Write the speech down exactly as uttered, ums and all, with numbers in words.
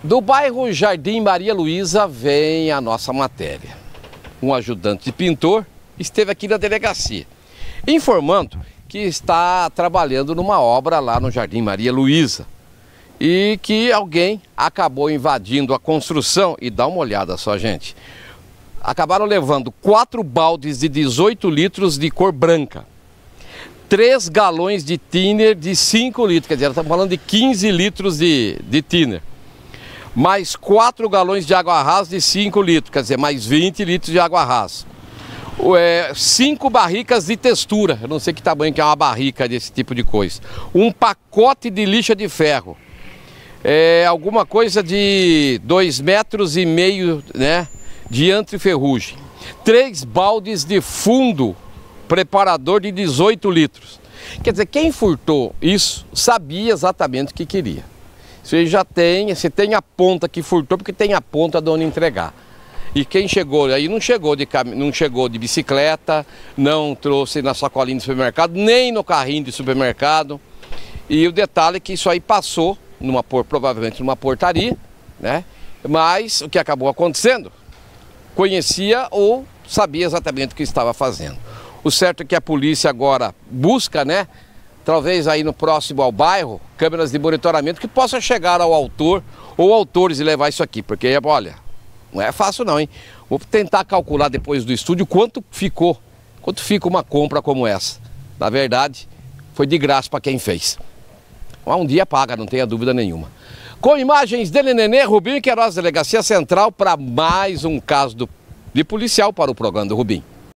Do bairro Jardim Maria Luísa vem a nossa matéria. Um ajudante de pintor esteve aqui na delegacia, informando que está trabalhando numa obra lá no Jardim Maria Luísa e que alguém acabou invadindo a construção. E dá uma olhada só, gente. Acabaram levando quatro baldes de dezoito litros de cor branca, três galões de thinner de cinco litros, quer dizer, estamos falando de quinze litros de, de thinner, mais quatro galões de água rasa de cinco litros, quer dizer, mais vinte litros de água rasa. É, cinco barricas de textura, eu não sei que tamanho que é uma barrica desse tipo de coisa. Um pacote de lixa de ferro, é, alguma coisa de dois metros e meio, né, de antiferrugem. Três baldes de fundo preparador de dezoito litros. Quer dizer, quem furtou isso sabia exatamente o que queria. Você já tem, você tem a ponta que furtou, porque tem a ponta de onde entregar. E quem chegou aí não chegou de, não chegou de bicicleta, não trouxe na sacolinha de supermercado, nem no carrinho de supermercado. E o detalhe é que isso aí passou, numa, provavelmente numa portaria, né? Mas o que acabou acontecendo, conhecia ou sabia exatamente o que estava fazendo. O certo é que a polícia agora busca, né, talvez aí no próximo ao bairro, câmeras de monitoramento que possa chegar ao autor ou autores e levar isso aqui, porque, olha, não é fácil não, hein? Vou tentar calcular depois do estúdio quanto ficou, quanto fica uma compra como essa. Na verdade, foi de graça para quem fez. Mas um dia paga, não tenha dúvida nenhuma. Com imagens dele, Nenê, Rubinho Queiroz, Delegacia Central, para mais um caso do, de policial para o programa do Rubinho.